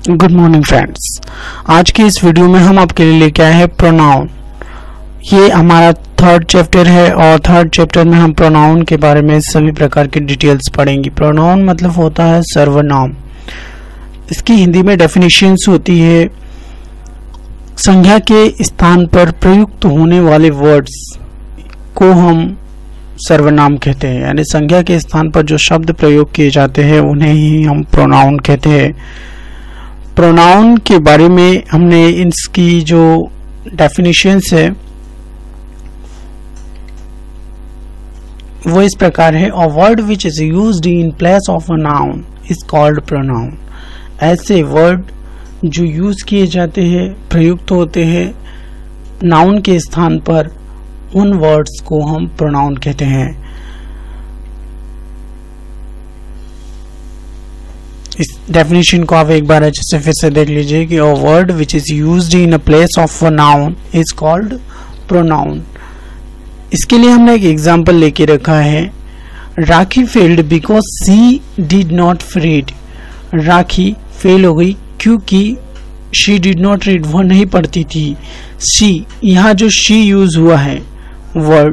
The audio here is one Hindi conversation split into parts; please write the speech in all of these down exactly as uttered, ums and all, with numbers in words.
Good morning friends. आज की इस वीडियो में हम आपके लिए लेके आए हैं प्रोनाउन। ये हमारा थर्ड चैप्टर है और थर्ड चैप्टर में हम प्रोनाउन के बारे में सभी प्रकार की डिटेल्स पढ़ेंगे। प्रोनाउन मतलब होता है सर्वनाम। इसकी हिंदी में डेफिनेशंस होती है संज्ञा के स्थान पर प्रयुक्त होने वाले वर्ड्स को हम सर्वनाम कहते हैं, यानी संज्ञा के स्थान पर जो शब्द प्रयोग किए जाते हैं उन्हें ही हम प्रोनाउन कहते हैं। प्रोनाउन के बारे में हमने इसकी जो डेफिनेशंस है वो इस प्रकार है। A word which is used in place of a noun is called pronoun. ऐसे वर्ड जो यूज किए जाते हैं, प्रयुक्त होते हैं नाउन के स्थान पर, उन वर्ड्स को हम प्रोनाउन कहते हैं। इस डेफिनेशन को आप एक बार अच्छे से फिर से देख लीजिए कि a word which is used in a place of a noun is called pronoun. इसके लिए हमने एक एग्जांपल लेके रखा है। Rakhi failed because she did not read. Rakhi fail हो गई क्योंकि शी डिड नॉट रीड, वह नहीं पढ़ती थी। शी, यहाँ जो शी यूज हुआ है वर्ड,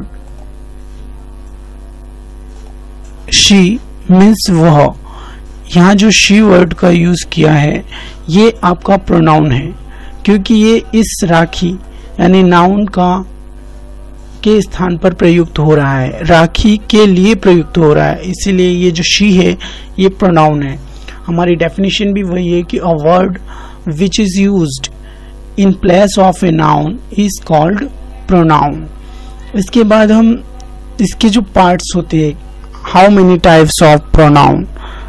शी मीन्स वह, यहाँ जो शी वर्ड का यूज किया है ये आपका प्रोनाउन है, क्योंकि ये इस राखी यानी नाउन का के स्थान पर प्रयुक्त हो रहा है, राखी के लिए प्रयुक्त हो रहा है, इसीलिए ये जो शी है ये प्रोनाउन है। हमारी डेफिनेशन भी वही है कि a word which is used in place of a noun is called pronoun. इसके बाद हम इसके जो पार्ट्स होते हैं, how many types of pronoun,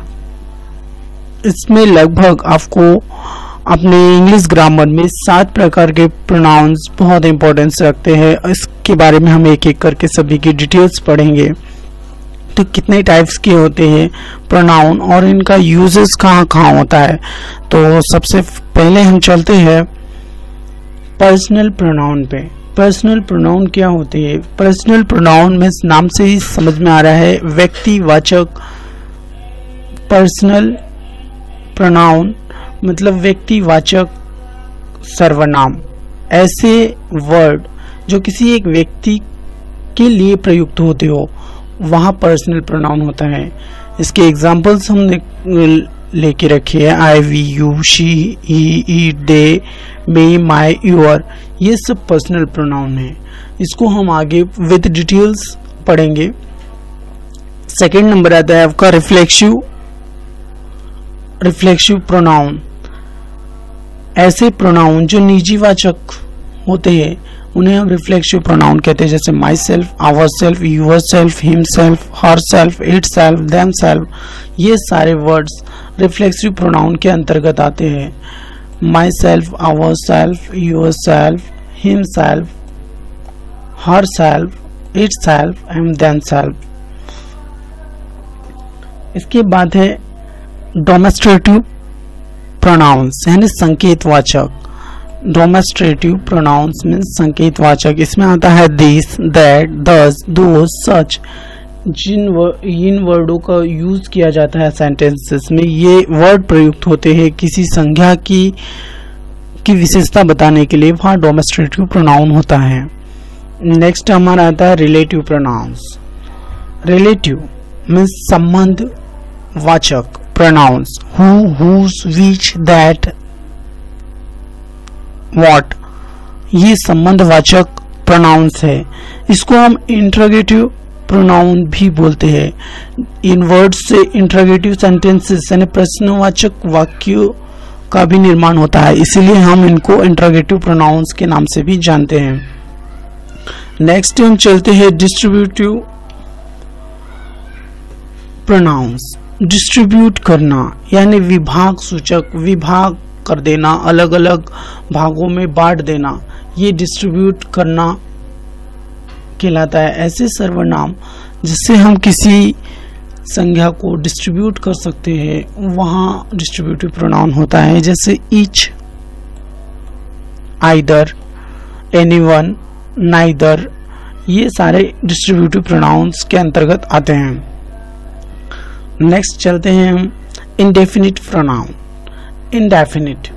इसमें लगभग आपको अपने इंग्लिश ग्रामर में सात प्रकार के प्रोनाउंस बहुत इंपॉर्टेंस रखते हैं। इसके बारे में हम एक एक करके सभी की डिटेल्स पढ़ेंगे। तो कितने टाइप्स के होते हैं प्रोनाउन और इनका यूजेस कहाँ कहाँ होता है। तो सबसे पहले हम चलते हैं पर्सनल प्रोनाउन पे। पर्सनल प्रोनाउन क्या होती है? पर्सनल प्रोनाउन में नाम से ही समझ में आ रहा है व्यक्तिवाचक। पर्सनल प्रोनाउन मतलब व्यक्तिवाचक सर्वनाम। ऐसे वर्ड जो किसी एक व्यक्ति के लिए प्रयुक्त होते हो वहां पर्सनल प्रोनाउन होता है। इसके एग्जांपल्स हमने लेके रखे हैं। I, we, you, she, he, it, they, me, my, your, ये सब पर्सनल प्रोनाउन है। इसको हम आगे विद डिटेल्स पढ़ेंगे। सेकेंड नंबर आता है आपका रिफ्लेक्सिव रिफ्लेक्सिव प्रोनाउन। ऐसे प्रोनाउन जो निजीवाचक होते हैं उन्हें हम रिफ्लेक्सिव प्रोनाउन कहते हैं, जैसे myself, ourself, yourself, himself, herself, itself, themself. ये सारे वर्ड्स रिफ्लेक्सिव प्रोनाउन के अंतर्गत आते हैं। Myself, ourself, yourself, himself, herself, itself and themself. इसके बाद है डोमेस्ट्रेटिव प्रोनाउंस यानी संकेतवाचक। डोमेस्ट्रेटिव प्रोनाउंस मीन्स संकेतवाचक। इसमें आता है दिस, दैट, दस, दोस, सच। जिन इन वर्डों का यूज किया जाता है सेंटेंसेस में, ये वर्ड प्रयुक्त होते हैं किसी संज्ञा की की विशेषता बताने के लिए, वहां डोमेस्ट्रेटिव प्रोनाउन होता है। नेक्स्ट हमारा आता है रिलेटिव प्रोनाउंस। रिलेटिव मीन्स संबंध वाचक pronouns. Who, whose, which, that, what, ये संबंधवाचक प्रोनाउंस है। इसको हम इंट्रोगेटिव प्रोनाउन भी बोलते हैं। इन वर्ड्स से इंट्रोगेटिव सेंटेंसेस यानी प्रश्नवाचक वाक्यों का भी निर्माण होता है, इसीलिए हम इनको इंट्रोगेटिव प्रोनाउंस के नाम से भी जानते हैं। नेक्स्ट हम चलते हैं डिस्ट्रीब्यूटिव प्रोनाउंस। डिस्ट्रीब्यूट करना यानी विभाग सूचक, विभाग कर देना, अलग अलग भागों में बांट देना, ये डिस्ट्रीब्यूट करना कहलाता है। ऐसे सर्वनाम जिससे हम किसी संज्ञा को डिस्ट्रीब्यूट कर सकते हैं वहां डिस्ट्रीब्यूटिव प्रोनाउन होता है, जैसे ईच, आइदर, एनीवन, नाइदर, ये सारे डिस्ट्रीब्यूटिव प्रोनाउंस के अंतर्गत आते हैं। नेक्स्ट चलते हैं हम इंडेफिनिट प्रोनाउन। इंडेफिनिट,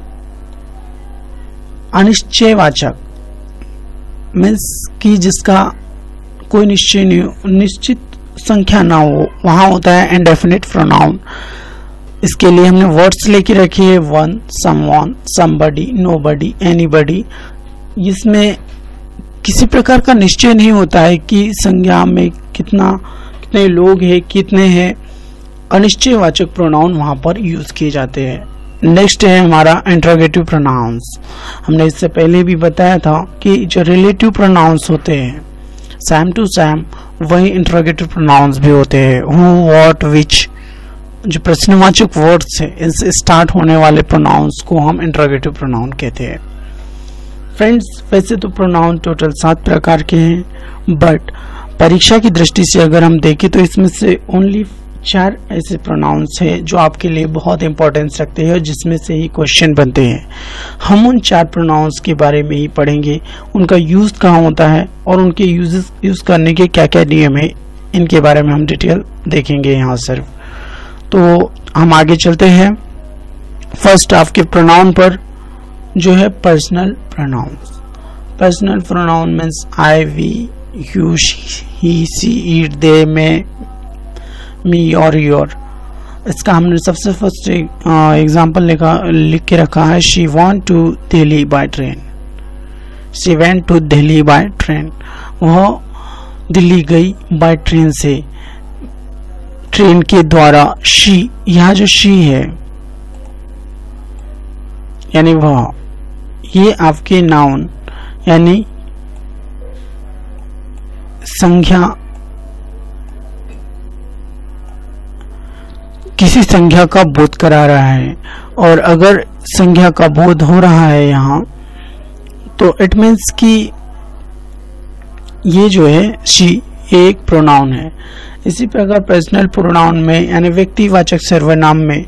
अनिश्चयवाचक मीन्स कि जिसका कोई निश्चय नहीं हो, निश्चित संख्या ना हो, वहां होता है इंडेफिनिट प्रोनाउन। इसके लिए हमने वर्ड्स लेके रखी है one, someone, somebody, nobody, anybody. इसमें किसी प्रकार का निश्चय नहीं होता है कि संज्ञा में कितना कितने लोग हैं, कितने हैं। अनिश्चयवाचक प्रोनाउन वहां पर यूज किए जाते हैं। नेक्स्ट है हमारा इंटरोगेटिव प्रोनाउंस। हमने इससे पहले भी बताया था कि जो रिलेटिव प्रोनाउंस होते हैं सैम टू सैम, वही इंटरोगेटिव प्रोनाउंस भी होते हैं। हु, व्हाट, विच, जो प्रश्नवाचक वर्ड्स है इनसे स्टार्ट होने वाले प्रोनाउंस को हम इंटरोगेटिव प्रोनाउन कहते हैं। फ्रेंड्स, वैसे तो प्रोनाउन टोटल सात प्रकार के हैं, बट परीक्षा की दृष्टि से अगर हम देखें तो इसमें से ओनली चार ऐसे प्रोनाउंस हैं जो आपके लिए बहुत इंपॉर्टेंस रखते हैं और जिसमें से ही क्वेश्चन बनते हैं। हम उन चार प्रोनाउंस के बारे में ही पढ़ेंगे, उनका यूज कहाँ होता है और उनके यूज यूज करने के क्या क्या नियम है, इनके बारे में हम डिटेल देखेंगे यहाँ सिर्फ। तो हम आगे चलते हैं फर्स्ट आपके प्रोनाउन पर, जो है personal pronouns. Personal pronoun means I, we, you, he, she, it, they, me, me और योर। इसका हमने सबसे फर्स्ट एग्जांपल लिखा लिख के रखा है, she want to Delhi by train. She went to Delhi by train, वह दिल्ली गई बाय ट्रेन से, ट्रेन के द्वारा। शी, यहाँ जो शी है यानी वह, ये आपके नाउन यानी संज्ञा, किसी संज्ञा का बोध करा रहा है। और अगर संज्ञा का बोध हो रहा है यहाँ, तो इट मीन्स कि ये जो है शी एक प्रोनाउन है। इसी प्रकार पर्सनल प्रोनाउन में यानी व्यक्तिवाचक सर्वनाम में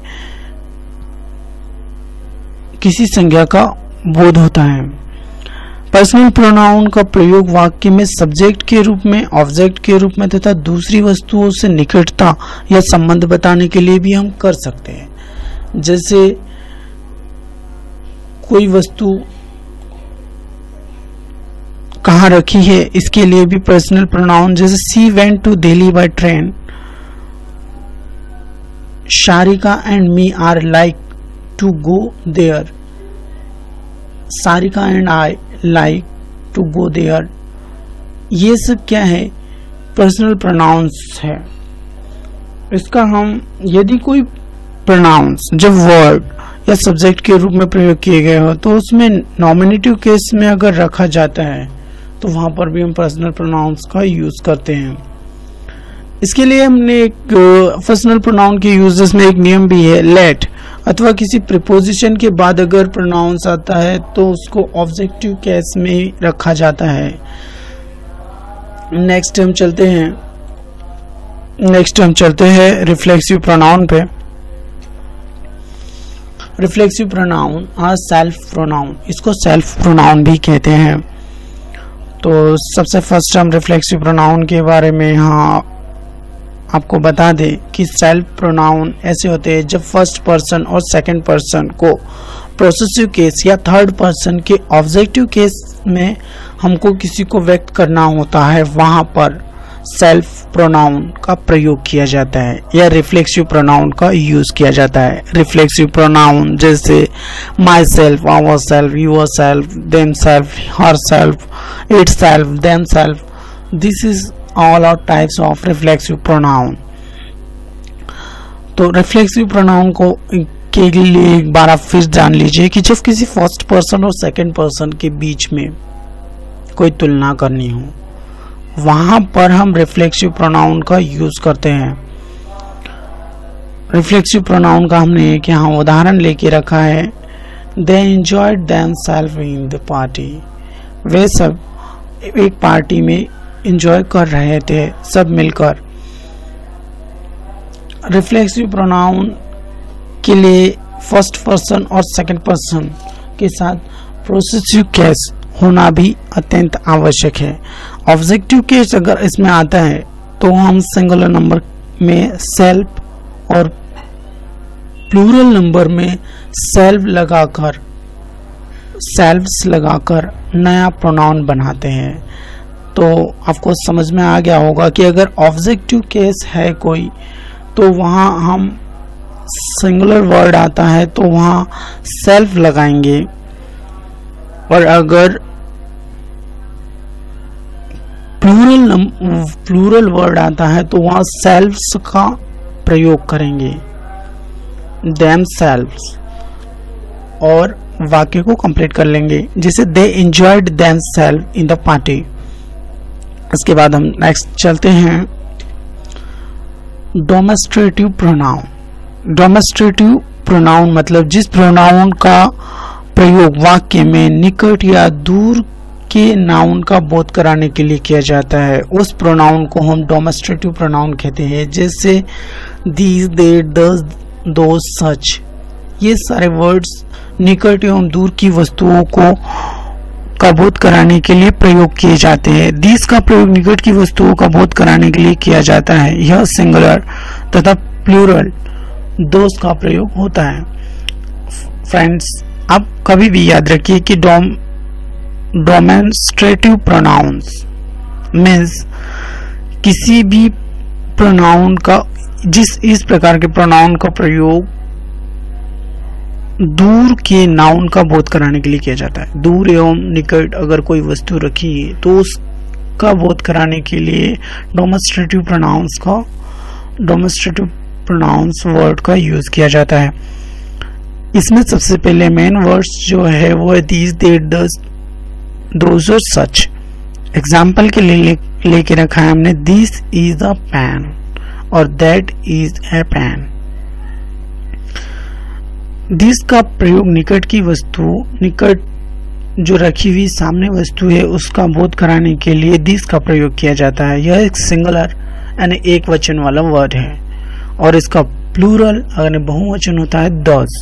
किसी संज्ञा का बोध होता है। पर्सनल प्रोनाउन का प्रयोग वाक्य में सब्जेक्ट के रूप में, ऑब्जेक्ट के रूप में तथा दूसरी वस्तुओं से निकटता या संबंध बताने के लिए भी हम कर सकते हैं। जैसे कोई वस्तु कहाँ रखी है, इसके लिए भी पर्सनल प्रोनाउन, जैसे she went to Delhi by train, Sharika and me are like to go there, Sarika and I like to go there. ये सब क्या है, पर्सनल प्रोनाउंस है। इसका हम यदि कोई प्रोनाउंस जब वर्ड या सब्जेक्ट के रूप में प्रयोग किए गए हो तो उसमें नॉमिनेटिव केस में अगर रखा जाता है तो वहां पर भी हम पर्सनल प्रोनाउंस का यूज करते हैं। इसके लिए हमने एक पर्सनल प्रोनाउन के यूजेस में एक नियम भी है, लेट अथवा किसी प्रीपोजिशन के बाद अगर प्रोनाउंस आता है तो उसको ऑब्जेक्टिव केस में रखा जाता है। नेक्स्ट हम चलते हैं नेक्स्ट हम चलते हैं रिफ्लेक्सिव प्रोनाउन पे। रिफ्लेक्सिव प्रोनाउन और सेल्फ प्रोनाउन, इसको सेल्फ प्रोनाउन भी कहते हैं। तो सबसे फर्स्ट हम रिफ्लेक्सिव प्रोनाउन के बारे में यहाँ आपको बता दें कि सेल्फ प्रोनाउन ऐसे होते हैं जब फर्स्ट पर्सन और सेकंड पर्सन को प्रोसेसिव केस या थर्ड पर्सन के ऑब्जेक्टिव केस में हमको किसी को व्यक्त करना होता है, वहां पर सेल्फ प्रोनाउन का प्रयोग किया जाता है या रिफ्लेक्सिव प्रोनाउन का यूज किया जाता है। रिफ्लेक्सिव प्रोनाउन जैसे myself, ourself, yourself, themself, herself, itself, themself, this is all our types of reflexive pronoun. तो रिफ्लेक्सिव प्रोनाउन को के लिए एक बार आप फिर जान लीजिए कि जब किसी फर्स्ट पर्सन और सेकंड पर्सन के बीच में कोई तुलना करनी हो, वहां पर हम रिफ्लेक्सिव प्रोनाउन का यूज करते हैं। रिफ्लेक्सिव प्रोनाउन का हमने एक यहाँ उदाहरण लेके रखा है, they enjoyed themself in the party, वे सब एक पार्टी में एंजॉय कर रहे थे सब मिलकर। रिफ्लेक्सिव प्रोनाउन के लिए फर्स्ट पर्सन और सेकंड पर्सन के साथ प्रोसेसिव केस होना भी अत्यंत आवश्यक है। ऑब्जेक्टिव केस अगर इसमें आता है तो हम सिंगुलर नंबर में सेल्फ और प्लूरल नंबर में सेल्फ लगाकर सेल्फ्स लगाकर नया प्रोनाउन बनाते हैं। तो आपको समझ में आ गया होगा कि अगर ऑब्जेक्टिव केस है कोई तो वहाँ हम सिंगुलर वर्ड आता है तो वहाँ सेल्फ लगाएंगे, और अगर प्लूरल प्लूरल वर्ड आता है तो वहाँ सेल्फ्स का प्रयोग करेंगे, देम सेल्फ्स, और वाक्य को कंप्लीट कर लेंगे, जैसे they enjoyed themself in the party. इसके बाद हम नेक्स्ट चलते हैं डोमेस्ट्रेटिव प्रोनाउन। डोमेस्ट्रेटिव प्रोनाउन मतलब जिस प्रोनाउन का प्रयोग वाक्य में निकट या दूर के नाउन का बोध कराने के लिए किया जाता है, उस प्रोनाउन को हम डोमेस्ट्रेटिव प्रोनाउन कहते हैं। जैसे दीज, दे, दस, दो, सच, ये सारे वर्ड्स निकट एवं दूर की वस्तुओं को का बोध कराने के लिए प्रयोग किए जाते हैं। दिस का प्रयोग निकट की वस्तुओं का बोध कराने के लिए किया जाता है। यह सिंगुलर तथा प्लूरल दोस्त का प्रयोग होता है। फ्रेंड्स, आप कभी भी याद रखिए कि डोम डोमेस्ट्रेटिव प्रोनाउंस मीन्स किसी भी प्रोनाउन का जिस इस प्रकार के प्रोनाउन का प्रयोग दूर के नाउन का बोध कराने के लिए किया जाता है। दूर एवं निकट अगर कोई वस्तु रखी है तो उसका बोध कराने के लिए डोमेस्ट्रेटिव प्रोनाउंस का डोमेस्ट्रेटिव प्रोनाउंस वर्ड का यूज किया जाता है। इसमें सबसे पहले मेन वर्ड्स जो है वो है दीज, दे, दस, दोज और सच। एग्जाम्पल के लिए लेके रखा है हमने दिस इज अ पेन और that is a pen. This का प्रयोग निकट की वस्तु, निकट जो रखी हुई सामने वस्तु है उसका बोध कराने के लिए दिस का प्रयोग किया जाता है। यह एक सिंगुलर यानी एक वचन वाला वर्ड है, और इसका प्लूरल यानी बहुवचन होता है दस।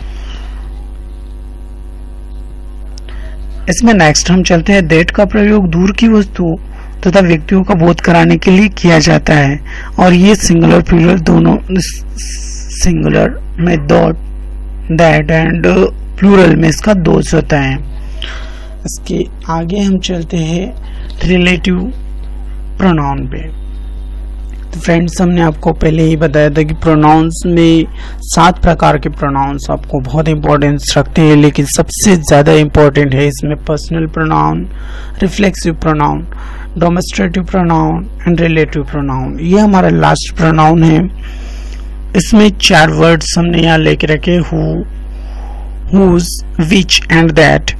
इसमें नेक्स्ट हम चलते हैं दैट का प्रयोग दूर की वस्तु तथा व्यक्तियों का बोध कराने के लिए किया जाता है, और ये सिंगुलर प्लूरल दोनों, सिंगुलर में डॉट दैट एंड प्लूरल में इसका दोष होता है। इसके आगे हम चलते हैं रिलेटिव प्रोनाउन पे। तो फ्रेंड्स, हमने आपको पहले ही बताया था कि प्रोनाउंस में सात प्रकार के प्रोनाउंस आपको बहुत इंपॉर्टेंस रखते हैं, लेकिन सबसे ज्यादा इंपॉर्टेंट है इसमें personal pronoun, reflexive pronoun, demonstrative pronoun and relative pronoun. ये हमारा लास्ट प्रोनाउन है। इसमें चार वर्ड्स हमने यहाँ लेके रखे, who, whose, which and that.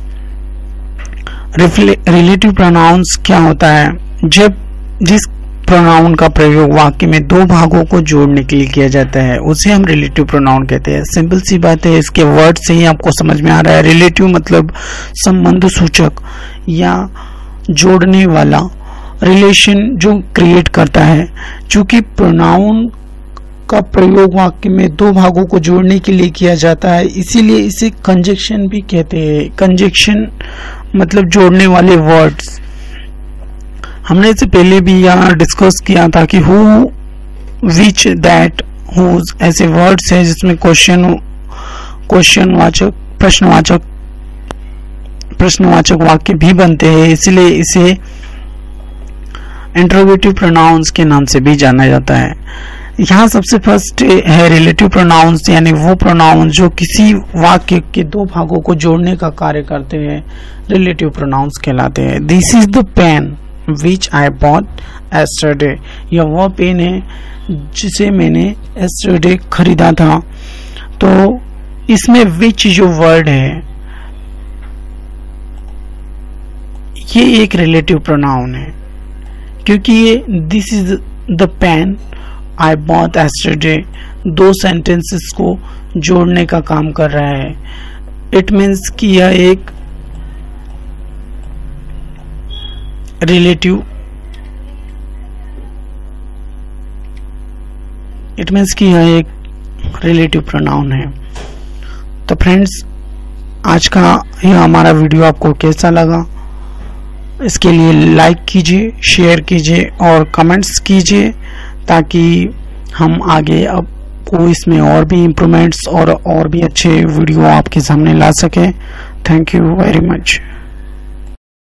Relative pronouns क्या होता है? जब जिस प्रोनाउन का प्रयोग वाक्य में दो भागों को जोड़ने के लिए किया जाता है उसे हम रिलेटिव प्रोनाउन कहते हैं। सिंपल सी बात है, इसके वर्ड से ही आपको समझ में आ रहा है। रिलेटिव मतलब संबंध सूचक या जोड़ने वाला, रिलेशन जो क्रिएट करता है। चूंकि प्रोनाउन का प्रयोग वाक्य में दो भागों को जोड़ने के लिए किया जाता है, इसीलिए इसे कंजक्शन भी कहते हैं। कंजक्शन मतलब जोड़ने वाले वर्ड्स। हमने इससे पहले भी यहाँ डिस्कस किया था कि हु, विच, दैट, हुज ऐसे वर्ड्स हैं जिसमें क्वेश्चन क्वेश्चन वाचक, प्रश्नवाचक प्रश्नवाचक वाक्य भी बनते हैं, इसलिए इसे इंटरोगेटिव प्रोनाउंस के नाम से भी जाना जाता है। यहाँ सबसे फर्स्ट है रिलेटिव प्रोनाउंस, यानी वो प्रोनाउंस जो किसी वाक्य के दो भागों को जोड़ने का कार्य करते हैं, रिलेटिव प्रोनाउंस कहलाते हैं। This is the pen which I bought yesterday. यह वह पेन है जिसे मैंने एस्टरडे खरीदा था। तो इसमें विच जो वर्ड है ये एक रिलेटिव प्रोनाउन है, क्योंकि ये this is the pen I bought yesterday दो सेंटेंसेस को जोड़ने का काम कर रहा है। इट मीन्स कि यह एक रिलेटिव इट मीन्स कि यह एक रिलेटिव प्रोनाउन है। तो फ्रेंड्स, आज का यह हमारा वीडियो आपको कैसा लगा? इसके लिए लाइक कीजिए, शेयर कीजिए और कमेंट्स कीजिए, ताकि हम आगे अब आपको इसमें और भी इम्प्रूवमेंट्स और और भी अच्छे वीडियो आपके सामने ला सके। Thank you very much.